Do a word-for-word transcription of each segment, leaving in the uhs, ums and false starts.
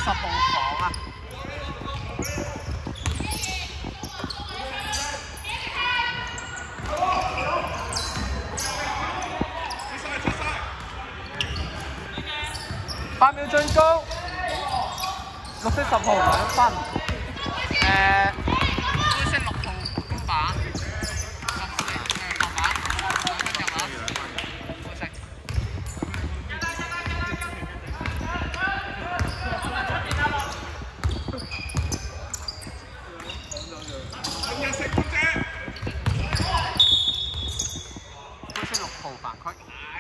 十號房啊！八秒最高，綠色十號兩分。誒，灰色六號公板，十四誒白板兩分入啊！灰色。灰色六號犯規。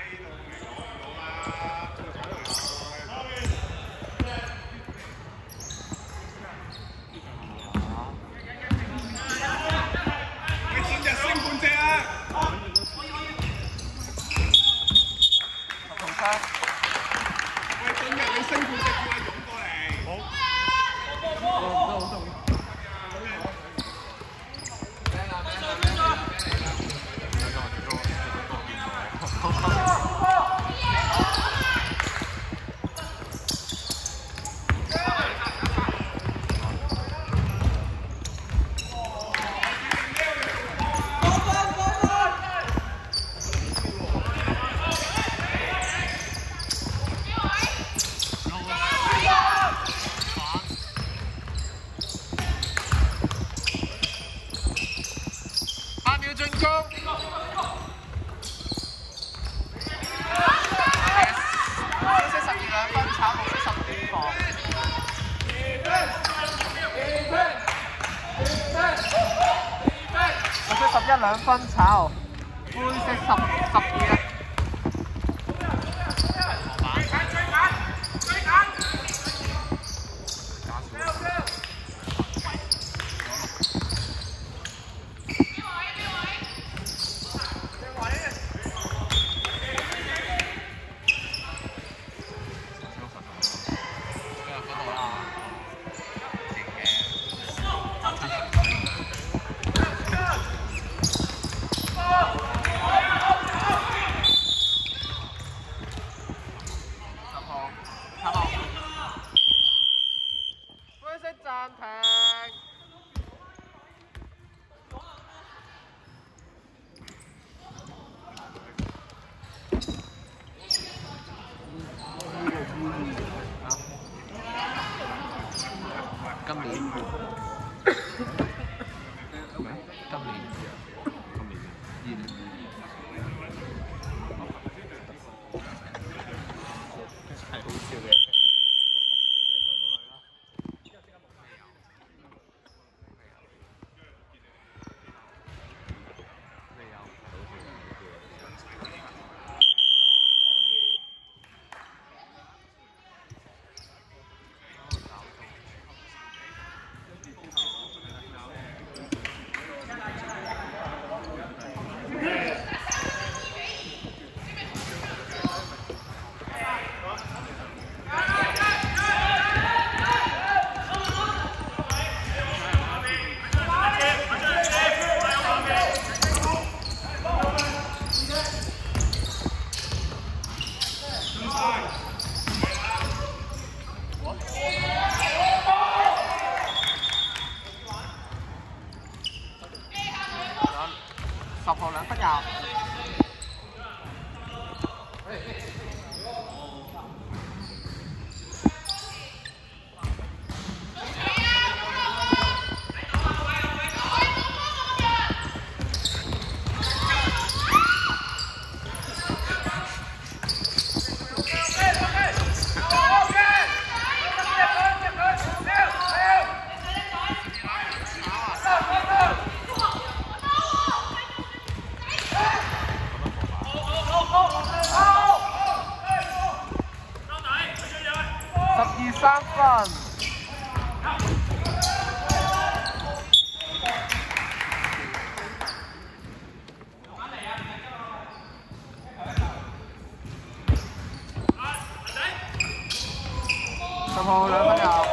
喂，今日你升半隻叫阿勇過嚟。好。好，好同意。 進攻。灰色十二兩分，炒綠色十點防。綠色十一兩分，炒灰色十十二。暫停。今年，今年，今年，二零。係好笑嘅。十號兩分入。十二三分。十號兩分入。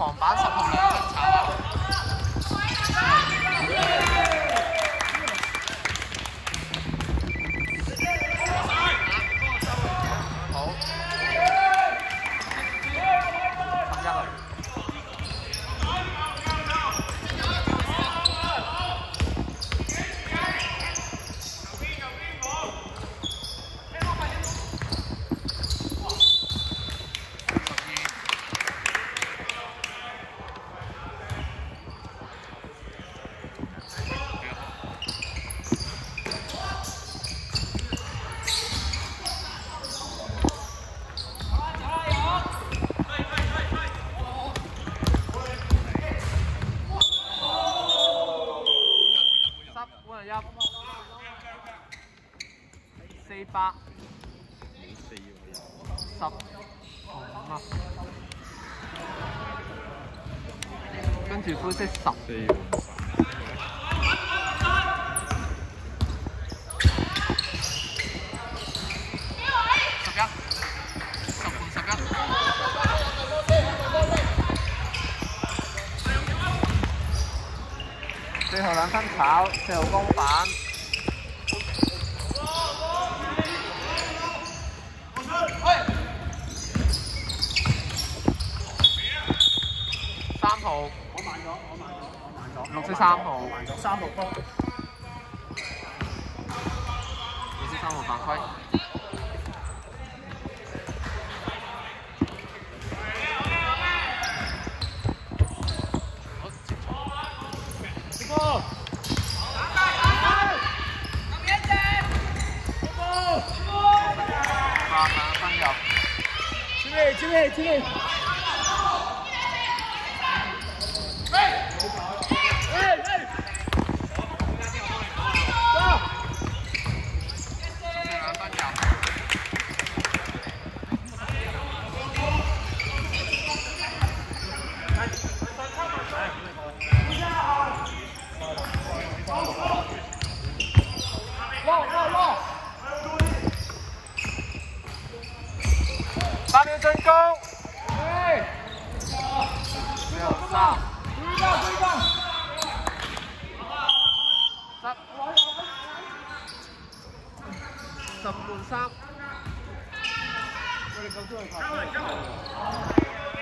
防板十號兩分炒啊！好，十一啊！四百十五啊，跟住灰色十。十一，十半十一。最後兩分炒，最後公板。三號，我慢咗，我慢咗，我慢咗。綠色三號，慢咗，三號波。綠色三號犯規。好，八兩分入。注意，注意，注意。八秒進攻，六三，十，十半三，我哋夠出去拍。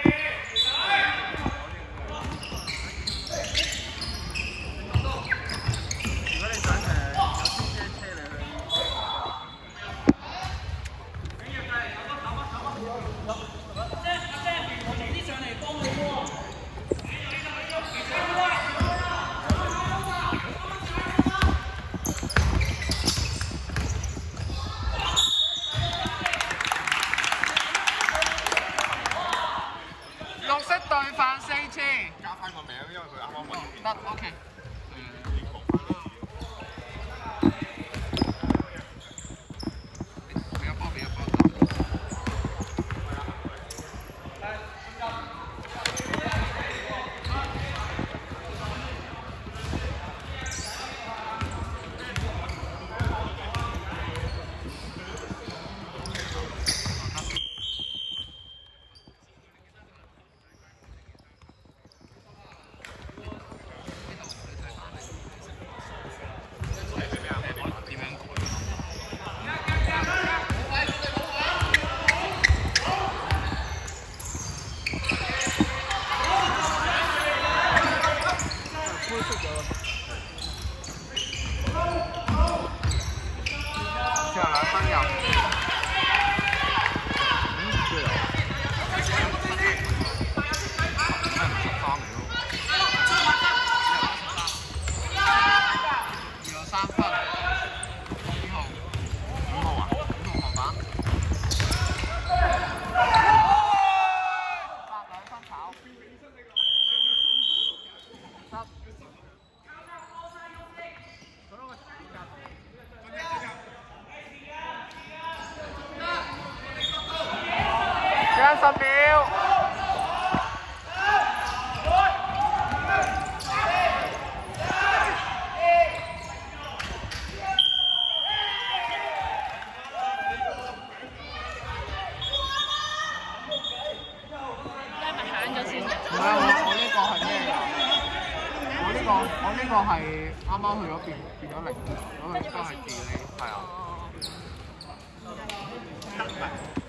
綠色對犯四次， 加翻個名，因為佢啱啱揾得 OK。俾一波，俾一波。 呢個係啱啱去咗變變咗零，咁佢都係自己係啊。